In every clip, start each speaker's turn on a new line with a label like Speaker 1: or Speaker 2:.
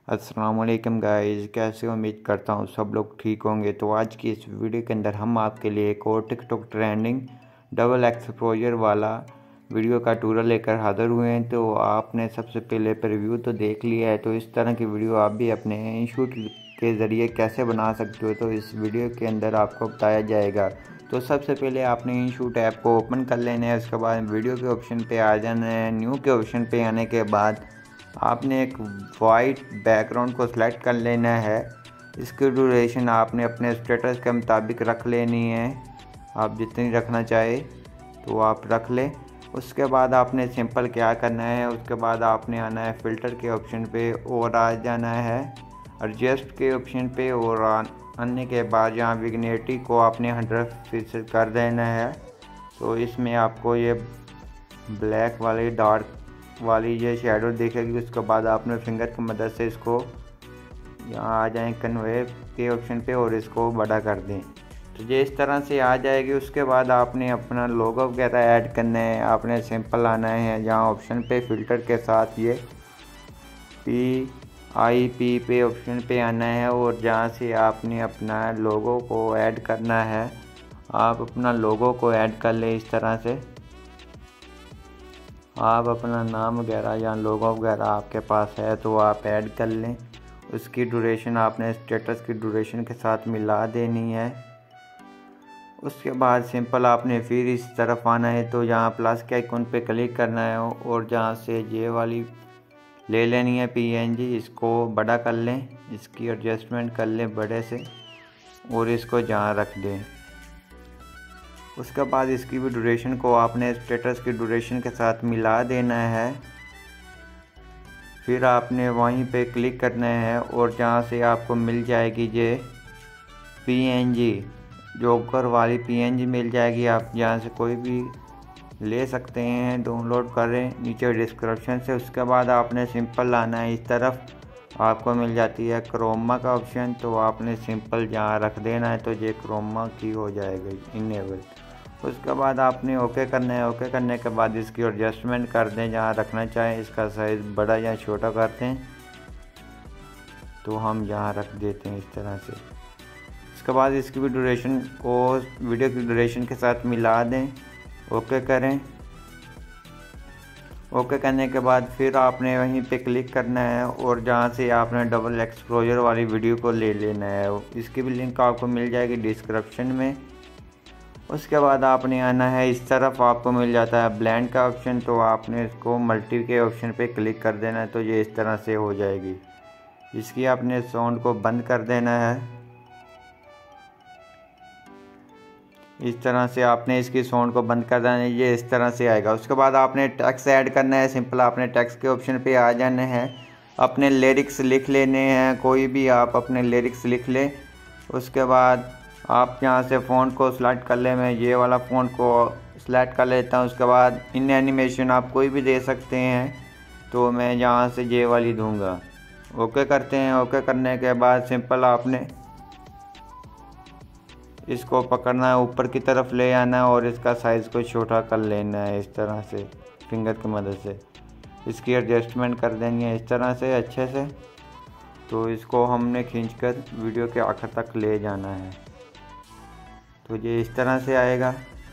Speaker 1: अस्सलाम वालेकुम गाइस, कैसे उम्मीद करता हूँ सब लोग ठीक होंगे। तो आज की इस वीडियो के अंदर हम आपके लिए एक और टिकटॉक ट्रेंडिंग डबल एक्सपोजर वाला वीडियो का ट्यूटोरियल लेकर हाजिर हुए हैं। तो आपने सबसे पहले प्रीव्यू तो देख लिया है, तो इस तरह की वीडियो आप भी अपने इंस्टीट्यूट के ज़रिए कैसे बना सकते हो तो इस वीडियो के अंदर आपको बताया जाएगा। तो सबसे पहले आपने इंस्टीट्यूट ऐप को ओपन कर लेना है, उसके बाद वीडियो के ऑप्शन पे आ जाना है। न्यू के ऑप्शन पे आने के बाद आपने एक वाइट बैकग्राउंड को सिलेक्ट कर लेना है। इसकी ड्यूरेशन आपने अपने स्टेटस के मुताबिक रख लेनी है, आप जितनी रखना चाहे तो आप रख लें। उसके बाद आपने सिंपल क्या करना है, उसके बाद आपने आना है फ़िल्टर के ऑप्शन पे और आ जाना है एडजस्ट के ऑप्शन पे और आने के बाद यहाँ विग्नेटी को आपने 100% कर देना है। तो इसमें आपको ये ब्लैक वाली डार्क वाली ये शेडो दिखेगी। उसके बाद आपने फिंगर की मदद से इसको यहाँ आ जाएं कन्वे के ऑप्शन पे और इसको बड़ा कर दें, तो ये इस तरह से आ जाएगी। उसके बाद आपने अपना लोगो वगैरह ऐड करना है। आपने सिंपल आना है जहाँ ऑप्शन पे फ़िल्टर के साथ ये PIP पे ऑप्शन पे आना है और जहाँ से आपने अपना लोगो को ऐड करना है। आप अपना लोगो को ऐड कर लें इस तरह से। आप अपना नाम वगैरह या लोगो वगैरह आपके पास है तो आप ऐड कर लें। उसकी ड्यूरेशन आपने स्टेटस की ड्यूरेशन के साथ मिला देनी है। उसके बाद सिंपल आपने फिर इस तरफ आना है, तो यहाँ प्लस के आइकन पे क्लिक करना है और जहाँ से ये वाली ले लेनी है PNG, इसको बड़ा कर लें, इसकी एडजस्टमेंट कर लें बड़े से और इसको जहाँ रख दें। उसके बाद इसकी भी ड्यूरेशन को आपने स्टेटस की ड्यूरेशन के साथ मिला देना है। फिर आपने वहीं पे क्लिक करना है और जहाँ से आपको मिल जाएगी ये PNG जोकर वाली PNG मिल जाएगी। आप यहाँ से कोई भी ले सकते हैं, डाउनलोड करें नीचे डिस्क्रिप्शन से। उसके बाद आपने सिंपल लाना है, इस तरफ आपको मिल जाती है क्रोमा का ऑप्शन, तो आपने सिंपल जहाँ रख देना है तो ये क्रोमा की हो जाएगी इनेबल। उसके बाद आपने ओके करना है। ओके करने के बाद इसकी एडजस्टमेंट कर दें जहाँ रखना चाहें, इसका साइज़ बड़ा या छोटा करते हैं तो हम यहाँ रख देते हैं इस तरह से। उसके बाद इसकी भी ड्यूरेशन को वीडियो की ड्यूरेशन के साथ मिला दें, ओके करें। ओके करने के बाद फिर आपने वहीं पे क्लिक करना है और जहाँ से आपने डबल एक्सपोजर वाली वीडियो को ले लेना है। इसकी भी लिंक आपको मिल जाएगी डिस्क्रिप्शन में। उसके बाद आपने आना है, इस तरफ आपको मिल जाता है ब्लेंड का ऑप्शन, तो आपने इसको मल्टी के ऑप्शन पे क्लिक कर देना है, तो ये इस तरह से हो जाएगी। इसकी आपने साउंड को बंद कर देना है, इस तरह से आपने इसकी साउंड को बंद कर देना है, ये इस तरह से आएगा। उसके बाद आपने टेक्स्ट ऐड करना है। सिंपल आपने टेक्स्ट के ऑप्शन पे आ जाना है, अपने लिरिक्स लिख लेने हैं, कोई भी आप अपने लिरिक्स लिख लें। उसके बाद आप यहाँ से फ़ॉन्ट को सिलेक्ट कर लें, मैं ये वाला फ़ॉन्ट को सिलेक्ट कर लेता हूँ। उसके बाद इन एनिमेशन आप कोई भी दे सकते हैं, तो मैं यहाँ से ये वाली दूँगा। ओके करते हैं। ओके करने के बाद सिंपल आपने इसको पकड़ना है, ऊपर की तरफ ले आना है और इसका साइज़ को छोटा कर लेना है इस तरह से फिंगर की मदद से। इसकी एडजस्टमेंट कर देनी है इस तरह से अच्छे से। तो इसको हमने खींचकर वीडियो के आखिर तक ले जाना है, तो ये इस तरह से आएगा।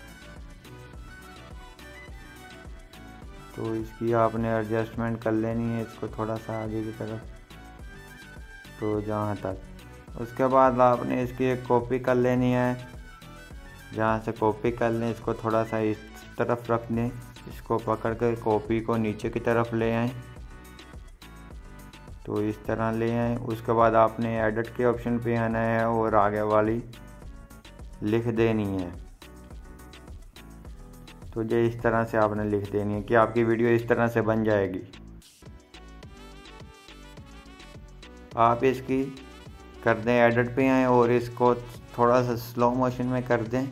Speaker 1: तो इसकी आपने एडजस्टमेंट कर लेनी है, इसको थोड़ा सा आगे की तरफ, तो जहाँ तक। उसके बाद आपने इसकी एक कॉपी कर लेनी है, जहाँ से कॉपी कर लें इसको थोड़ा सा इस तरफ रख दें, इसको पकड़ कर कॉपी को नीचे की तरफ ले आएं, तो इस तरह ले आएं। उसके बाद आपने एडिट के ऑप्शन पे आना है और आगे वाली लिख देनी है, तो ये इस तरह से आपने लिख देनी है कि आपकी वीडियो इस तरह से बन जाएगी। आप इसकी कर दें, एडिट पे आएँ और इसको थोड़ा सा स्लो मोशन में कर दें,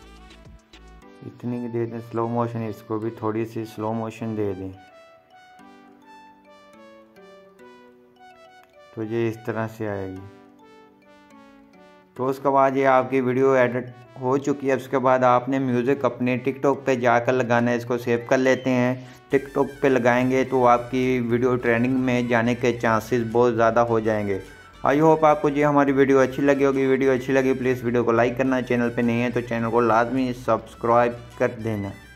Speaker 1: इतनी दे दें स्लो मोशन, इसको भी थोड़ी सी स्लो मोशन दे दें, तो ये इस तरह से आएगी। तो उसके बाद ये आपकी वीडियो एडिट हो चुकी है। उसके बाद आपने म्यूज़िक अपने टिकटॉक पे जाकर लगाना है। इसको सेव कर लेते हैं। टिकटॉक पे लगाएंगे तो आपकी वीडियो ट्रेंडिंग में जाने के चांसेस बहुत ज़्यादा हो जाएंगे। आई होप आपको ये हमारी वीडियो अच्छी लगी होगी। वीडियो अच्छी लगी प्लीज़ वीडियो को लाइक करना, चैनल पे नहीं है तो चैनल को लाजमी सब्सक्राइब कर देना।